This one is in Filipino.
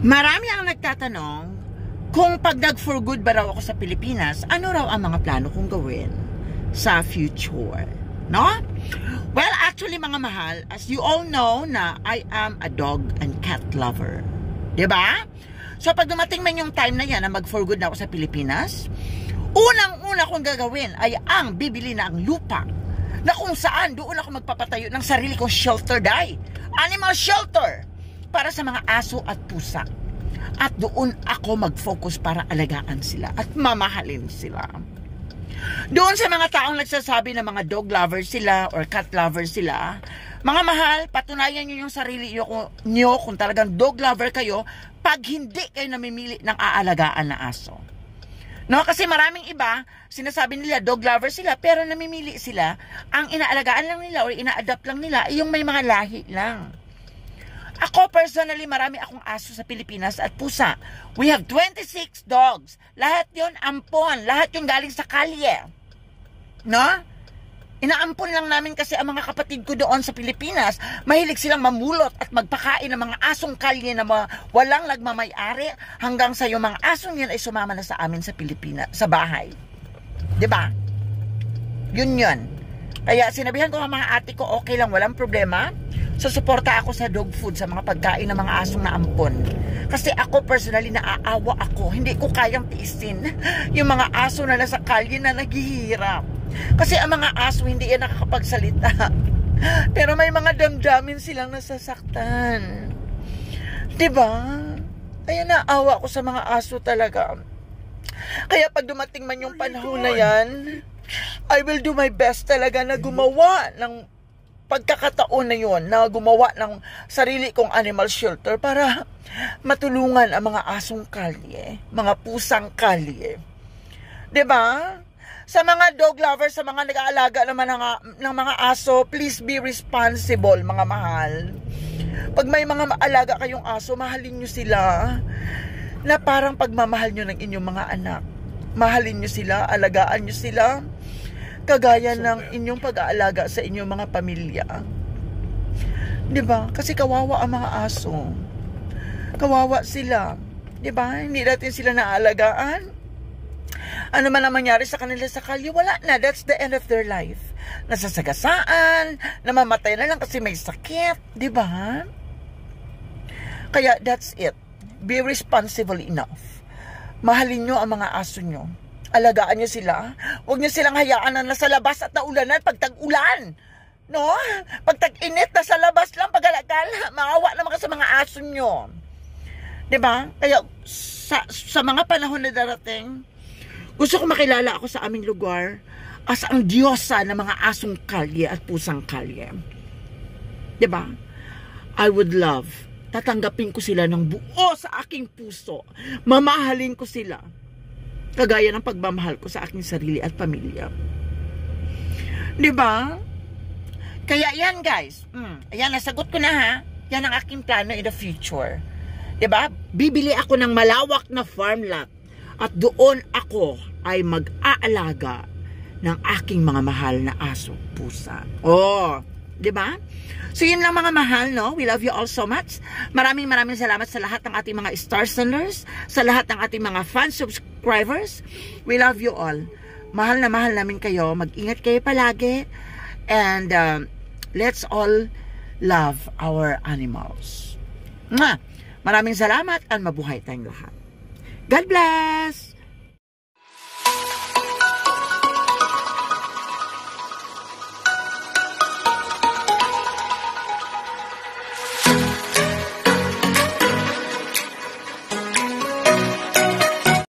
Marami ang nagtatanong kung pag nag-for good ba raw ako sa Pilipinas, ano raw ang mga plano kong gawin sa future, no? Well, actually mga mahal, as you all know na I am a dog and cat lover. Diba? So pag dumating man yung time na yan na mag-for good na ako sa Pilipinas, unang-una kong gagawin ay ang bibili na ang lupa na kung saan doon ako magpapatayo ng sarili kong shelter dahil animal shelter para sa mga aso at pusa. At doon ako mag-focus para alagaan sila at mamahalin sila. Doon sa mga taong nagsasabi na mga dog lovers sila or cat lovers sila, mga mahal, patunayan nyo yung sarili nyo kung talagang dog lover kayo pag hindi kayo namimili ng aalagaan na aso. No, kasi maraming iba, sinasabi nila dog lover sila pero namimili sila, ang inaalagaan lang nila or ina-adapt lang nila ay yung may mga lahi lang. Ako personally, marami akong aso sa Pilipinas at pusa. We have 26 dogs. Lahat yon ampon. Lahat yung galing sa kalye. No? Inaampon lang namin kasi ang mga kapatid ko doon sa Pilipinas, mahilig silang mamulot at magpakain ng mga asong kalye na walang nagmamay-ari hanggang sa yung mga asong yun ay sumama na sa amin sa Pilipinas, sa bahay. 'Di ba? Yun. Kaya sinabihan ko ang mga ate ko, okay lang, walang problema. Susuporta ako sa dog food, sa mga pagkain ng mga asong na ampon. Kasi ako personally naaawa ako. Hindi ko kayang tiisin yung mga aso na nasa kalye na naghihirap. Kasi ang mga aso hindi yan nakakapagsalita. Pero may mga damdamin silang nasasaktan. Diba? Kaya naawa ako sa mga aso talaga. Kaya pag dumating man yung panahon na yan, I will do my best talaga na gumawa ng pagkakataon na yun, na gumawa ng sarili kong animal shelter para matulungan ang mga asong kalye, mga pusang kalye. 'Di ba? Sa mga dog lovers, sa mga nag-aalaga naman ng mga aso, please be responsible, mga mahal. Pag may mga alaga kayong aso, mahalin nyo sila na parang pagmamahal nyo ng inyong mga anak. Mahalin nyo sila, alagaan nyo sila kagaya ng inyong pag-aalaga sa inyong mga pamilya. 'Di ba? Kasi kawawa ang mga aso. Kawawa sila. 'Di ba? Hindi natin sila naalagaan. Ano man ang mangyari sa kanila sa kalye, wala na. That's the end of their life. Nasasagasaan, namamatay na lang kasi may sakit. 'Di ba? Kaya that's it. Be responsible enough. Mahalin nyo ang mga aso nyo. Alagaan nyo sila. Huwag nyo silang hayaan na nasa labas at naulanan pag tag-ulan. No? Pag tag-init, nasa labas lang pag-alagal. Maawa naman ka sa mga aso nyo. 'Di ba? Kaya sa mga panahon na darating, gusto ko makilala ako sa aming lugar as ang diyosa ng mga asong kalye at pusang kalye. 'Di ba? I would love, tatanggapin ko sila ng buo sa aking puso. Mamahalin ko sila kagaya ng pagmamahal ko sa aking sarili at pamilya. 'Di ba? Kaya yan guys. Ayan, nasagot ko na ha. Yan ang aking plano in the future. 'Di ba? Bibili ako ng malawak na farm lot at doon ako ay mag-aalaga ng aking mga mahal na aso, pusa. Oh, 'di ba? So yun lang mga mahal, no? We love you all so much. Maraming salamat sa lahat ng ating mga star senders, sa lahat ng ating mga fan subscribers. We love you all. Mahal na mahal namin kayo. Mag-ingat kayo palagi. And let's all love our animals. Maraming salamat at mabuhay tayong lahat. God bless!